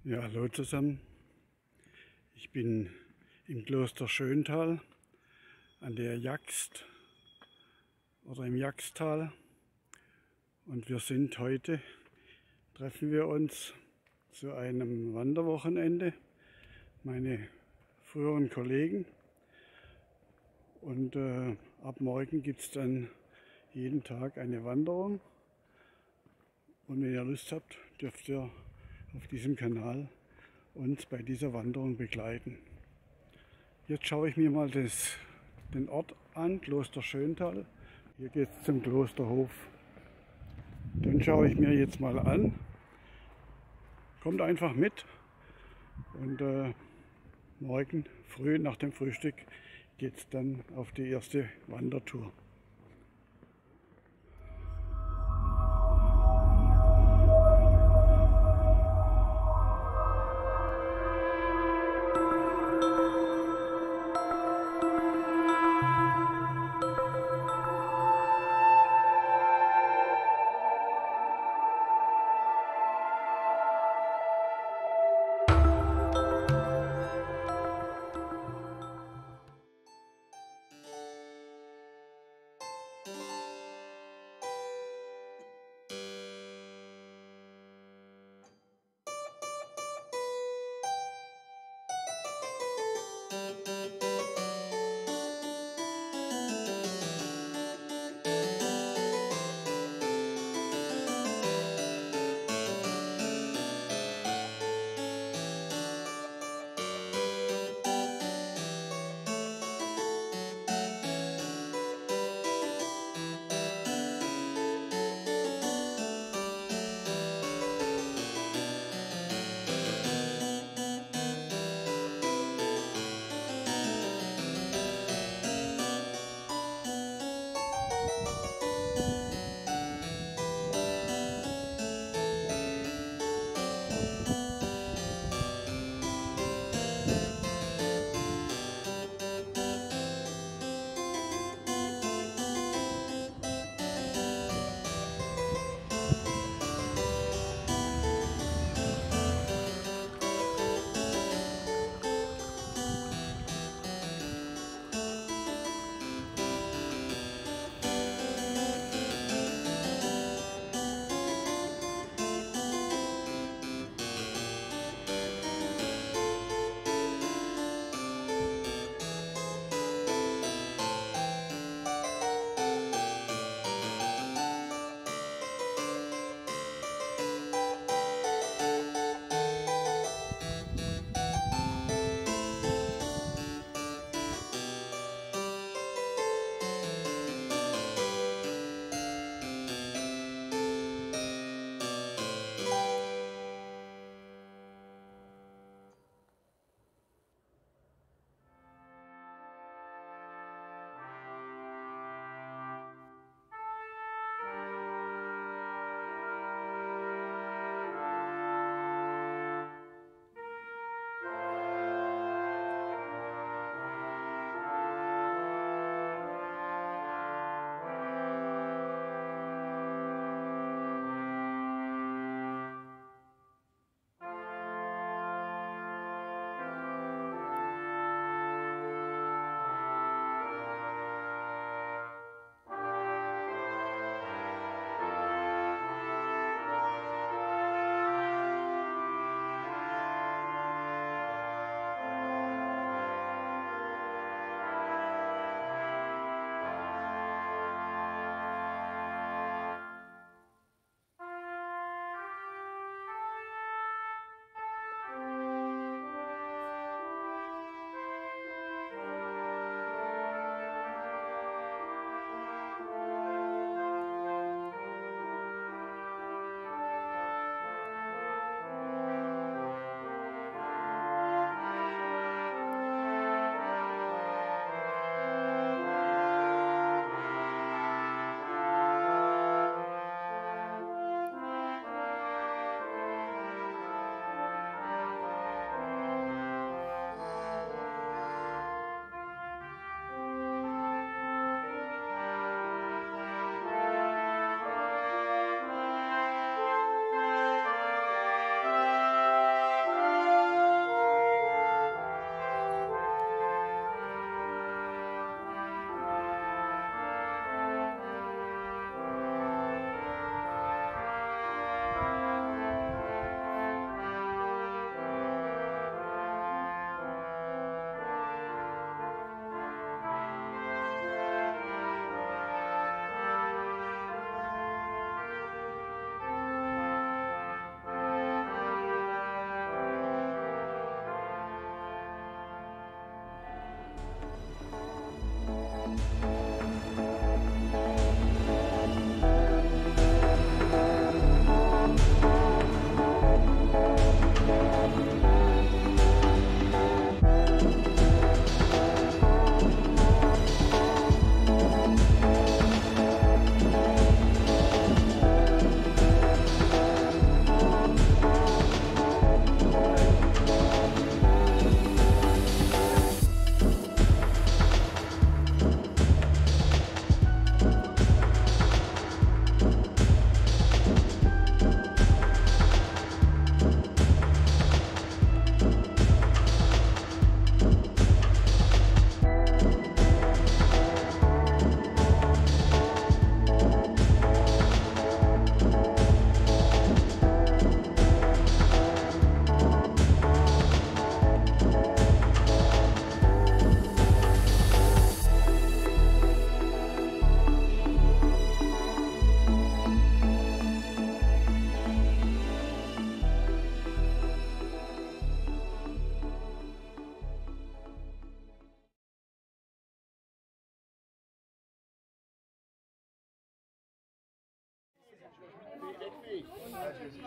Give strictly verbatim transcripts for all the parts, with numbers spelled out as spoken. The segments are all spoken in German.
Ja, hallo zusammen. Ich bin im Kloster Schöntal an der Jaxt oder im Jaxtal und wir sind heute, treffen wir uns zu einem Wanderwochenende, meine früheren Kollegen, und äh, ab morgen gibt es dann jeden Tag eine Wanderung und wenn ihr Lust habt, dürft ihr auf diesem Kanal uns bei dieser Wanderung begleiten. Jetzt schaue ich mir mal das, den Ort an, Kloster Schöntal. Hier geht es zum Klosterhof. Den schaue ich mir jetzt mal an. Kommt einfach mit und äh, morgen früh nach dem Frühstück geht es dann auf die erste Wandertour.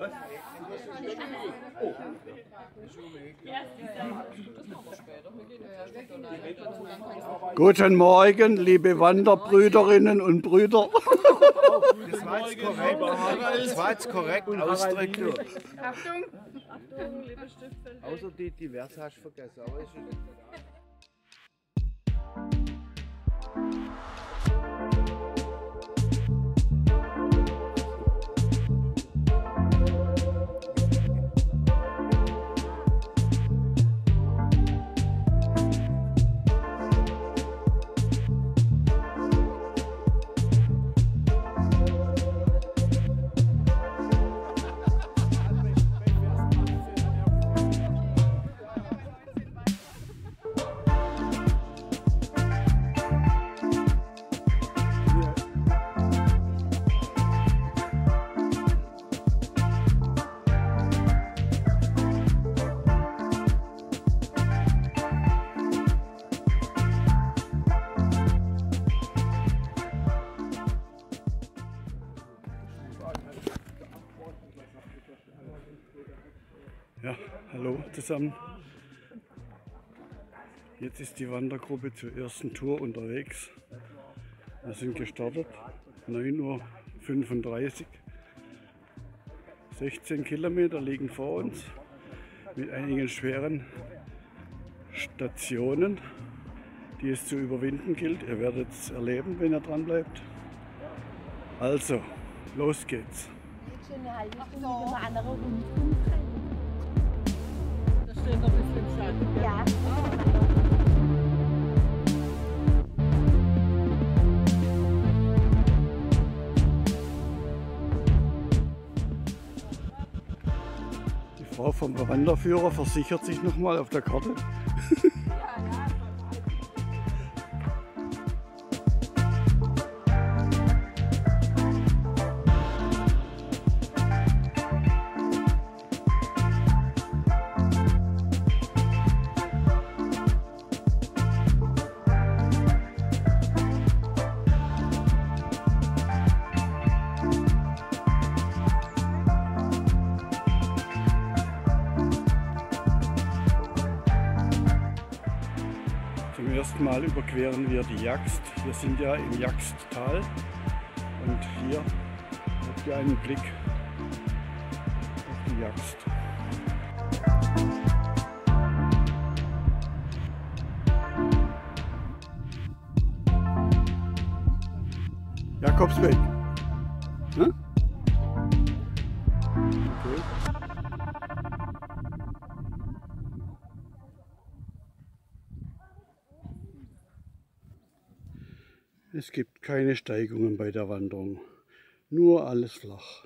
Guten Morgen, liebe Wanderbrüderinnen und Brüder. Das war jetzt korrekt, das war jetzt korrekt ausdrücken. Achtung! Achtung, liebe Stiftfelder. Außer die Divers hast du vergessen. Aber ist Ja, hallo zusammen. Jetzt ist die Wandergruppe zur ersten Tour unterwegs. Wir sind gestartet, neun Uhr fünfunddreißig. sechzehn Kilometer liegen vor uns mit einigen schweren Stationen, die es zu überwinden gilt. Ihr werdet es erleben, wenn ihr dran bleibt. Also, los geht's. Das steht noch ein bisschen im Schatten. Ja. Die Frau vom Wanderführer versichert sich nochmal auf der Karte. Zum ersten Mal überqueren wir die Jagst. Wir sind ja im Jagsttal und hier habt ihr einen Blick auf die Jagst. Jakobsweg. Hm? Okay. Es gibt keine Steigungen bei der Wanderung, nur alles flach.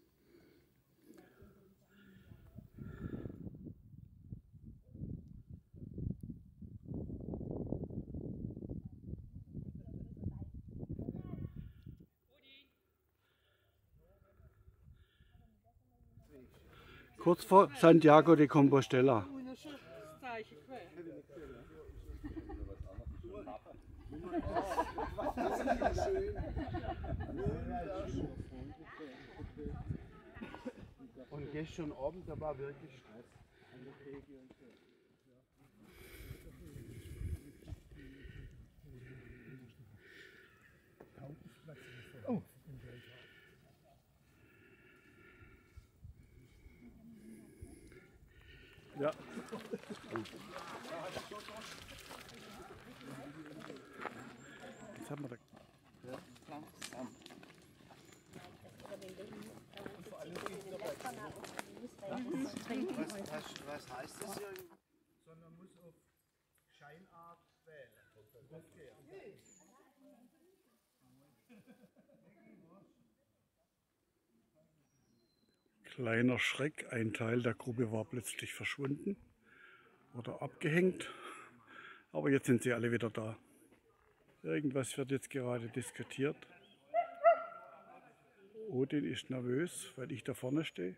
Kurz vor Santiago de Compostela. Und gestern Abend, da war wirklich Stress. Oh. Ja. Jetzt haben wir da. Was, was, was heißt das hier? Sondern muss auf Scheinart wählen. Kleiner Schreck, ein Teil der Gruppe war plötzlich verschwunden oder abgehängt, aber jetzt sind sie alle wieder da. Irgendwas wird jetzt gerade diskutiert. Odin ist nervös, weil ich da vorne stehe.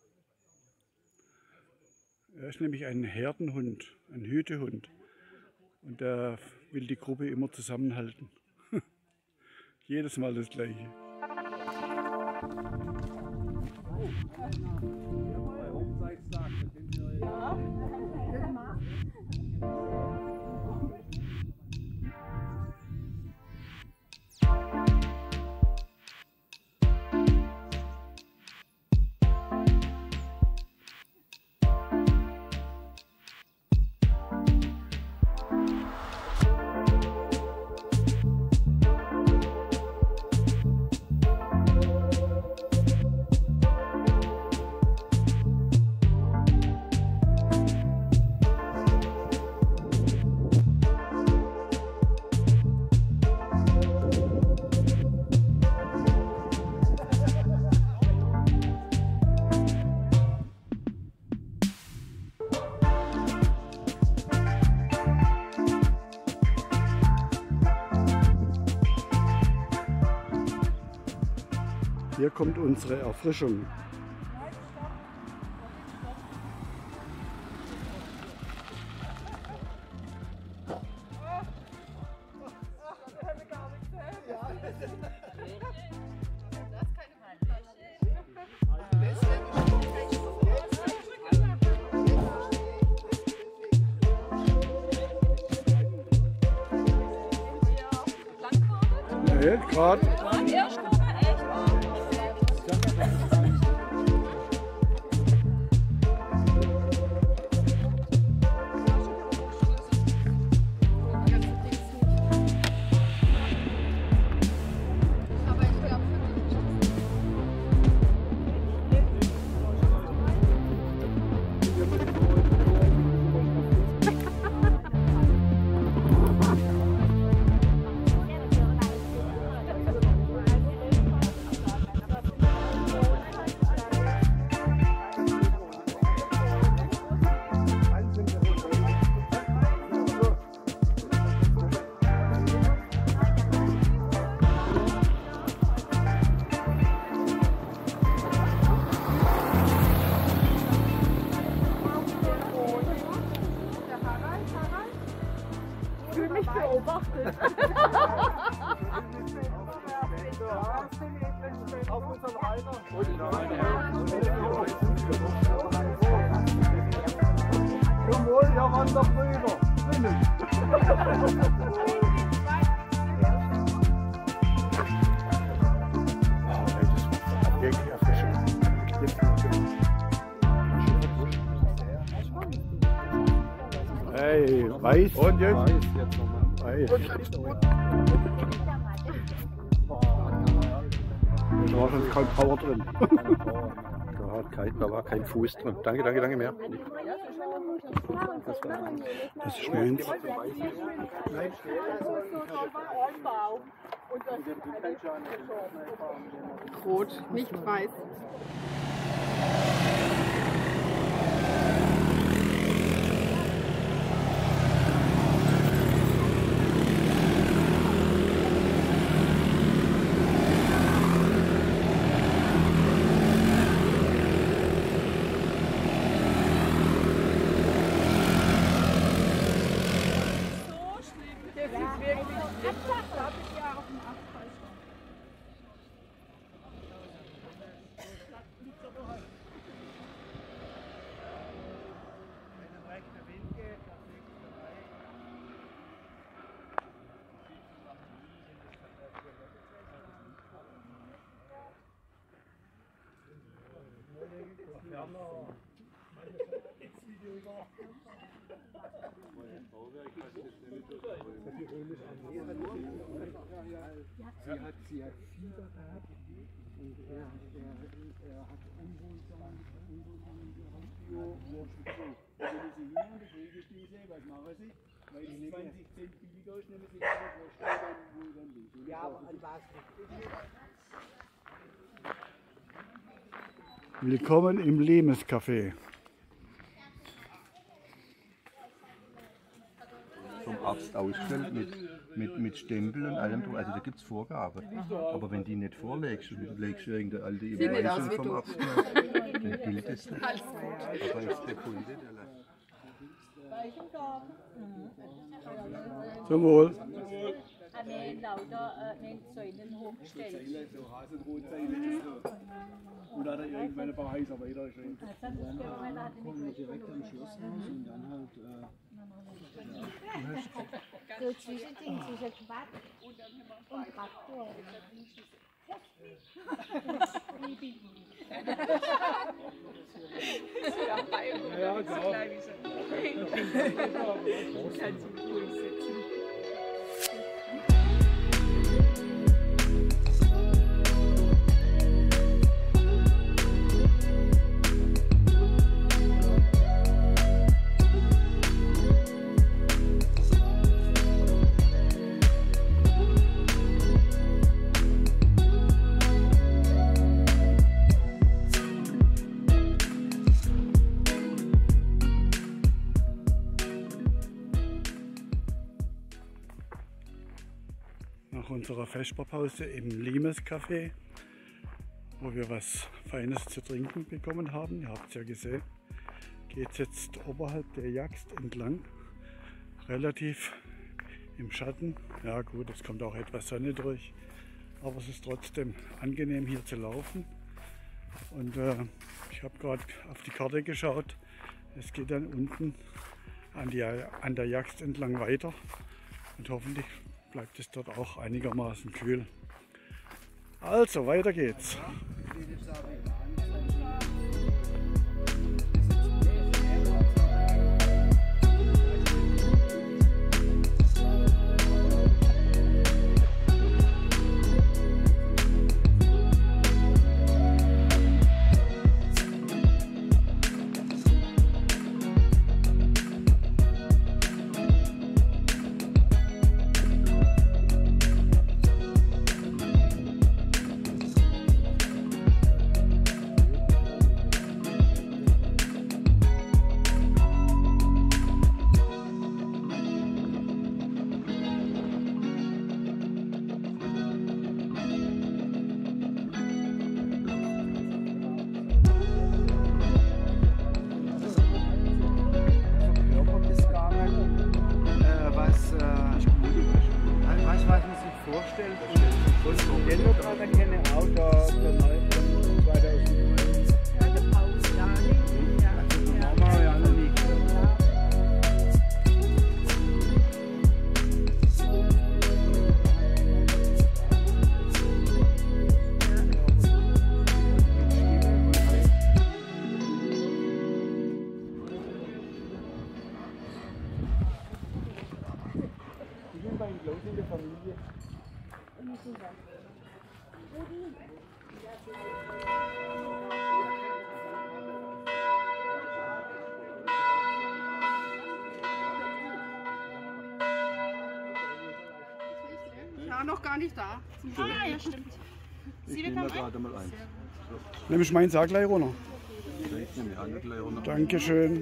Er ist nämlich ein Herdenhund, ein Hütehund. Und der will die Gruppe immer zusammenhalten. Jedes Mal das Gleiche. Hier kommt unsere Erfrischung. Nee, gerade. Beobachtet. Auf unseren Reiter. Zum Wohl, der Wanderbrüder. Hey, weiß. Und jetzt? Weiß. Da war schon kaum Power drin. Da, hat kein, da war kein Fuß drin. Danke, danke, danke mehr. Das ist meins. Rot, nicht weiß. Sie hat, sie hat Fieber gehabt und er, er, er hat Unwohlsein, Unwohlsein gehabt. Wo wenn Sie hier an der Pflegestelle, was machen Sie? Weil es zwanzig Cent billiger ist, nehmen Sie gerade Wurst, dann wohl dann nicht. Ja, aber an was? Willkommen im Lemescafé. Vom Arzt ausgestellt mit, mit, mit Stempel und allem. Also da gibt es Vorgaben. Aber wenn die nicht vorlegst und du legst irgendeine alte Überweisung vom Arzt nach, dann gilt es nicht. Aber ist der Kunde, der lässt. Zum Wohl. an den lauter äh, den Säulen hochgestellt. Zeile, so Haselbrotzeile ist so. Und da hat er irgendwann ein paar Häuser weiter schön. Das ist genau, weil er hatte Kommen wir direkt am Schlosshaus und dann halt. Äh, so Zwischending zwischen Quad und Traktor. ja, genau. Nach unserer Vesperpause im Limes Café, wo wir was Feines zu trinken bekommen haben, ihr habt es ja gesehen, geht es jetzt oberhalb der Jagst entlang, relativ im Schatten. Ja gut, es kommt auch etwas Sonne durch, aber es ist trotzdem angenehm hier zu laufen. Und äh, ich habe gerade auf die Karte geschaut, es geht dann unten an, die, an der Jagst entlang weiter und hoffentlich bleibt es dort auch einigermaßen kühl. Also, weiter geht's. Ja, noch gar nicht da. Ah, ja, stimmt. Ich nehme gerade mal eins. Nimm ich meinen Sack gleich runter. Ich nehme die andere gleich runter. Dankeschön.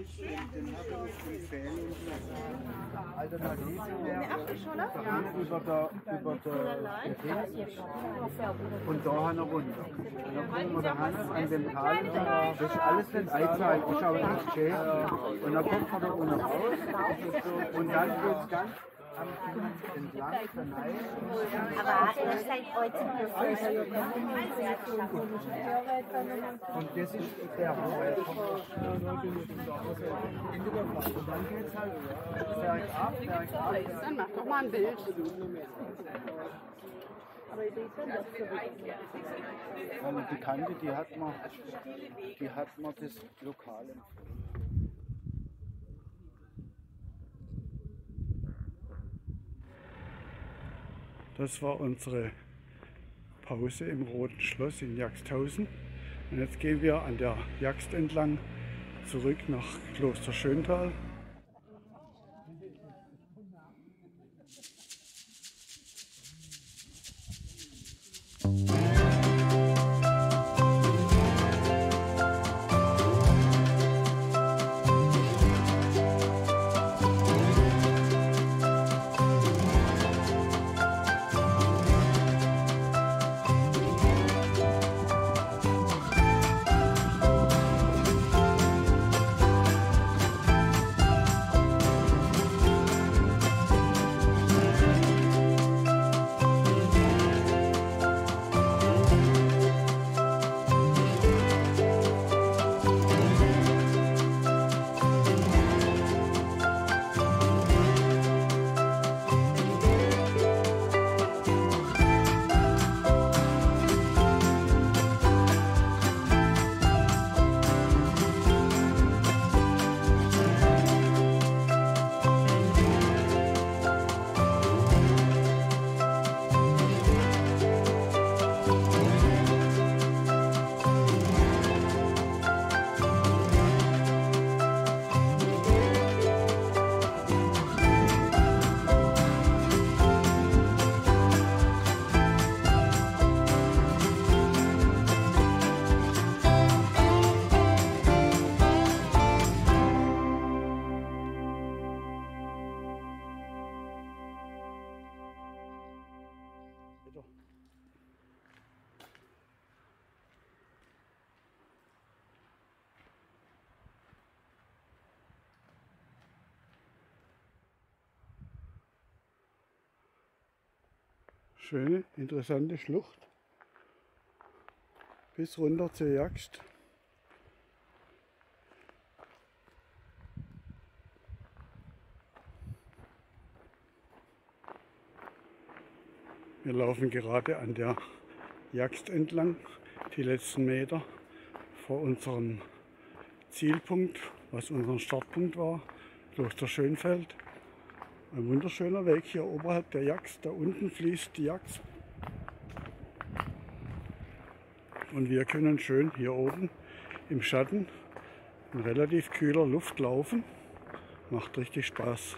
Alternative wäre über der, über der und da haben wir runter. Und dann kommen wir da an dem Tal, das ist alles nicht einzahlt, das ist aber nicht schön. Und dann kommt man da unten raus und dann geht es ganz am entlang verneigt. Aber das ist halt heute Und das ist der Hoheit. Und dann geht es halt bergab, bergab. Dann mach doch mal ein Bild. Weil die Kante, die hat man, die hat man das Lokal empfohlen. Das war unsere Pause im Roten Schloss in Jagsthausen. Und jetzt gehen wir an der Jagst entlang zurück nach Kloster Schöntal. Schöne, interessante Schlucht. Bis runter zur Jagst. Wir laufen gerade an der Jagst entlang, die letzten Meter vor unserem Zielpunkt, was unser Startpunkt war, Kloster Schönfeld. Ein wunderschöner Weg hier oberhalb der Jagst, da unten fließt die Jagst. Und wir können schön hier oben im Schatten in relativ kühler Luft laufen. Macht richtig Spaß.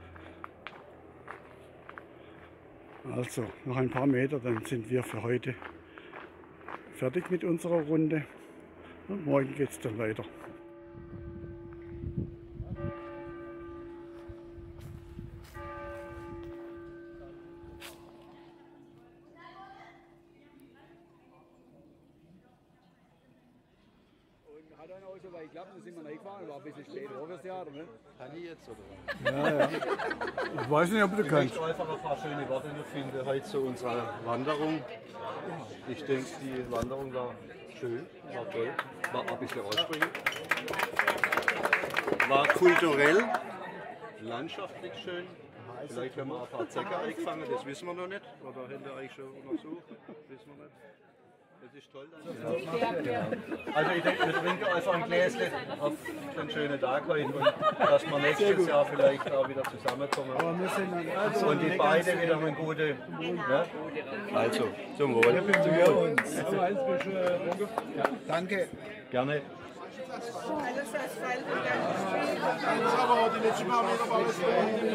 Also noch ein paar Meter, dann sind wir für heute fertig mit unserer Runde und morgen geht es dann weiter. Hat einer auch so weit geklappt, dann sind wir reingefahren, war ein bisschen später, auch fürs Theater, ne? Kann ich jetzt oder? Ja, ja. Ich weiß nicht, ob du Ich kannst. möchte einfach ein paar schöne Worte noch finden heute zu unserer Wanderung. Ich denke, die Wanderung war schön, war toll, war ein bisschen anstrengend. War kulturell, landschaftlich schön. Vielleicht haben wir ein paar Zecker eingefangen, das wissen wir noch nicht. Oder haben wir eigentlich schon untersucht, wissen wir nicht. Das ist toll. Also ich denke, wir trinken einfach ein Gläschen auf den schönen Tag heute und dass wir nächstes Jahr vielleicht auch wieder zusammenkommen. Und die beiden wieder eine gute. Ne? Also, zum Wohl. Danke. Gerne. Aber die letzten paar Meter war das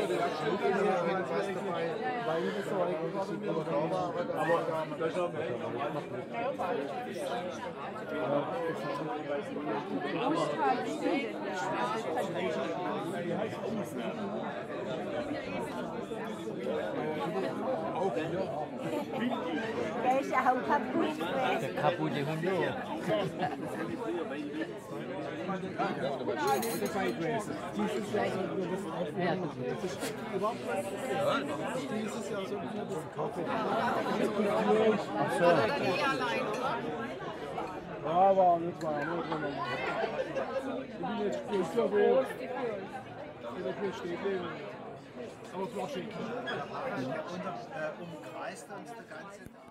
Der ist ja auch kaputt gewesen. Kaputte Hunde. Dieses Jahr sollten wir das aufnehmen. Das ist überhaupt nicht. Dieses Jahr sollten wir das kaufen. Oder die allein, oder? Ja, war nicht wahr. Ich bin jetzt ich glaube, ich steht neben. Aber es war schön. Und äh, umkreist uns der ganze